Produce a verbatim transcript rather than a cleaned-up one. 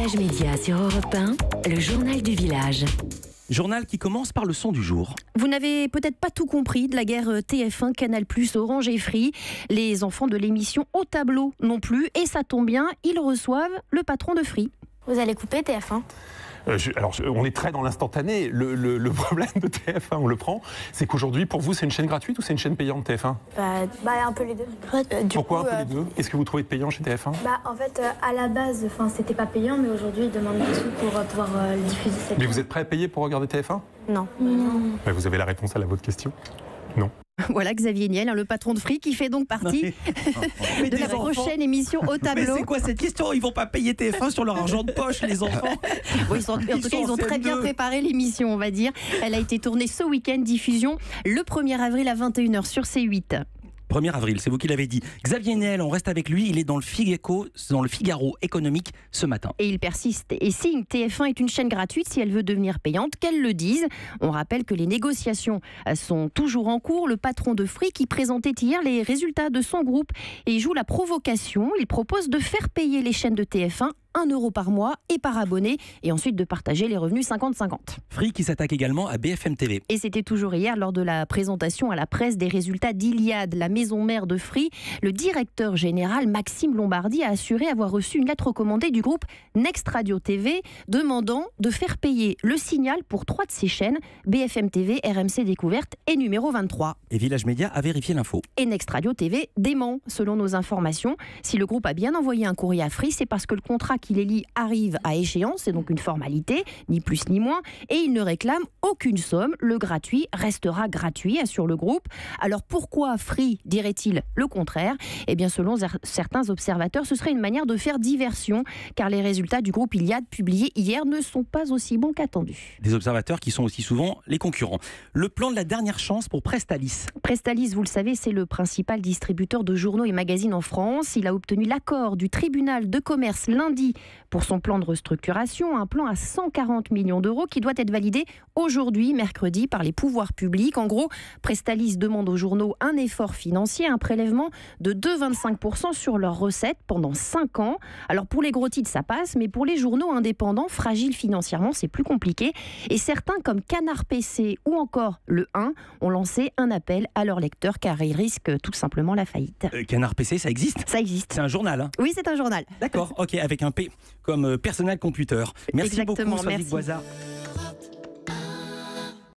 Village Média sur Europe un, le journal du village. Journal qui commence par le son du jour. Vous n'avez peut-être pas tout compris de la guerre T F un, Canal plus, Orange et Free. Les enfants de l'émission Au Tableau non plus. Et ça tombe bien, ils reçoivent le patron de Free. Vous allez couper T F un ? Euh, je, alors, je, on est très dans l'instantané. Le, le, le problème de T F un, on le prend, c'est qu'aujourd'hui, pour vous, c'est une chaîne gratuite ou c'est une chaîne payante T F un ? Bah, bah un peu les deux. Euh, du Pourquoi coup, un peu euh, les deux ? Est-ce que vous trouvez payant chez T F un ? Bah, en fait, euh, à la base, c'était pas payant, mais aujourd'hui, ils demandent des sous pour euh, pouvoir euh, le diffuser. Cette Mais vous êtes prêt à payer pour regarder T F un ? Non. non. Bah, vous avez la réponse à la votre question ? Non. Voilà Xavier Niel, hein, le patron de Free, qui fait donc partie mais de la enfants. prochaine émission Au Tableau. Mais c'est quoi cette question ? Ils vont pas payer T F un sur leur argent de poche, les enfants. Bon, ils sont, en Ils tout cas, sont ils ont en très C M deux. bien préparé l'émission, on va dire. Elle a été tournée ce week-end, diffusion le premier avril à vingt et une heures sur C huit. premier avril, c'est vous qui l'avez dit. Xavier Niel, on reste avec lui, il est dans le Figaro, dans le Figaro économique ce matin. Et il persiste et signe T F un est une chaîne gratuite si elle veut devenir payante, qu'elle le dise. On rappelle que les négociations sont toujours en cours. Le patron de Free qui présentait hier les résultats de son groupe et il joue la provocation. Il propose de faire payer les chaînes de T F un un euro par mois et par abonné et ensuite de partager les revenus cinquante cinquante. Free qui s'attaque également à B F M T V. Et c'était toujours hier lors de la présentation à la presse des résultats d'Iliade, la maison mère de Free. Le directeur général Maxime Lombardi a assuré avoir reçu une lettre recommandée du groupe Next Radio T V demandant de faire payer le signal pour trois de ses chaînes, B F M T V, R M C Découverte et numéro vingt-trois. Et Village Média a vérifié l'info. Et Next Radio T V dément, selon nos informations. Si le groupe a bien envoyé un courrier à Free, c'est parce que le contrat qui les lie arrive à échéance, c'est donc une formalité, ni plus ni moins, et il ne réclame aucune somme. Le gratuit restera gratuit, assure le groupe. Alors pourquoi Free dirait-il le contraire ? Eh bien selon certains observateurs, ce serait une manière de faire diversion, car les résultats du groupe Iliade publiés hier ne sont pas aussi bons qu'attendus. Des observateurs qui sont aussi souvent les concurrents. Le plan de la dernière chance pour Prestalis. Prestalis, vous le savez, c'est le principal distributeur de journaux et magazines en France. Il a obtenu l'accord du tribunal de commerce lundi pour son plan de restructuration, un plan à cent quarante millions d'euros qui doit être validé aujourd'hui, mercredi, par les pouvoirs publics. En gros, Prestalis demande aux journaux un effort financier, un prélèvement de deux virgule vingt-cinq pour cent sur leurs recettes pendant cinq ans. Alors pour les gros titres, ça passe, mais pour les journaux indépendants, fragiles financièrement, c'est plus compliqué. Et certains, comme Canard P C ou encore Le un, ont lancé un appel à leurs lecteurs car ils risquent tout simplement la faillite. Euh, Canard P C, ça existe ? Ça existe. C'est un journal, hein ? Oui, c'est un journal. D'accord, ok, avec un P comme euh, Personal Computer. Merci Exactement, beaucoup, Sadiq merci. Boisard.